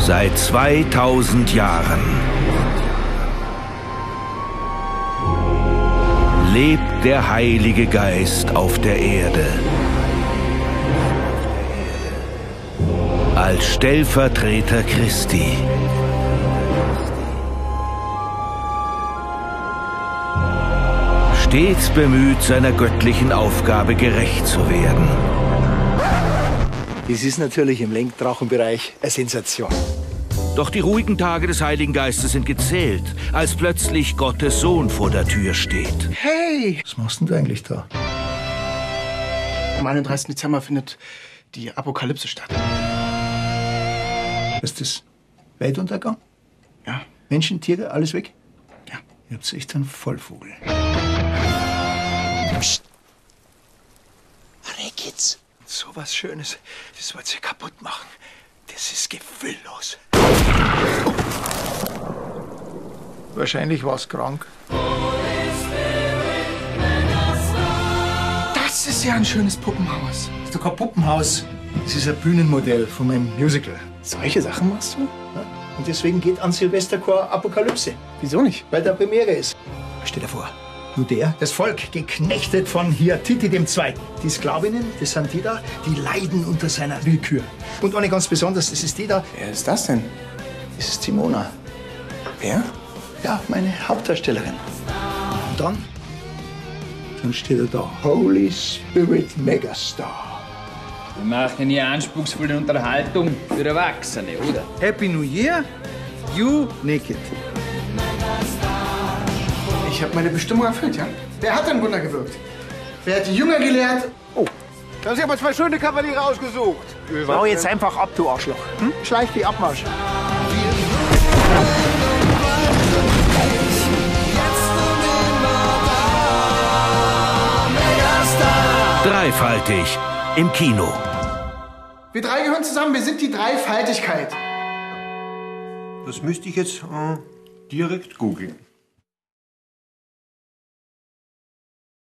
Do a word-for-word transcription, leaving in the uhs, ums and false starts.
Seit zweitausend Jahren lebt der Heilige Geist auf der Erde. Als Stellvertreter Christi. Stets bemüht, seiner göttlichen Aufgabe gerecht zu werden. Das ist natürlich im Lenkdrachenbereich eine Sensation. Doch die ruhigen Tage des Heiligen Geistes sind gezählt, als plötzlich Gottes Sohn vor der Tür steht. Hey! Was machst denn du eigentlich da? Am einunddreißigsten Dezember findet die Apokalypse statt. Ist das Weltuntergang? Ja. Menschen, Tiere, alles weg? Ja. Ihr habt echt einen Vollvogel. Psst. Hey, Kids. So was Schönes, das wollt ihr kaputt machen. Das ist gefühllos. Oh. Wahrscheinlich war es krank. Das ist ja ein schönes Puppenhaus. Das ist doch kein Puppenhaus. Das ist ein Bühnenmodell von meinem Musical. Solche Sachen machst du? Ja? Und deswegen geht an Silvesterchor Apokalypse. Wieso nicht? Weil da Premiere ist. Stell dir vor, nur der, das Volk, geknechtet von Hiatiti dem Zweiten. Die Sklavinnen, das sind die da, die leiden unter seiner Willkür. Und eine ganz besonders, das ist die da. Wer ist das denn? Das ist Simona. Wer? Ja, meine Hauptdarstellerin. Und dann, dann steht er da. Holy Spirit Megastar. Wir machen hier anspruchsvolle Unterhaltung für Erwachsene, oder? Happy New Year, you naked. Ich habe meine Bestimmung erfüllt, ja? Wer hat denn Wunder gewirkt? Wer hat die Jünger gelehrt? Oh, da haben Sie aber zwei schöne Kavaliere ausgesucht. Hau jetzt einfach ab, du Arschloch. Hm? Schleich die Abmarsch. Dreifaltig im Kino. Wir drei gehören zusammen, wir sind die Dreifaltigkeit. Das müsste ich jetzt äh, direkt googeln.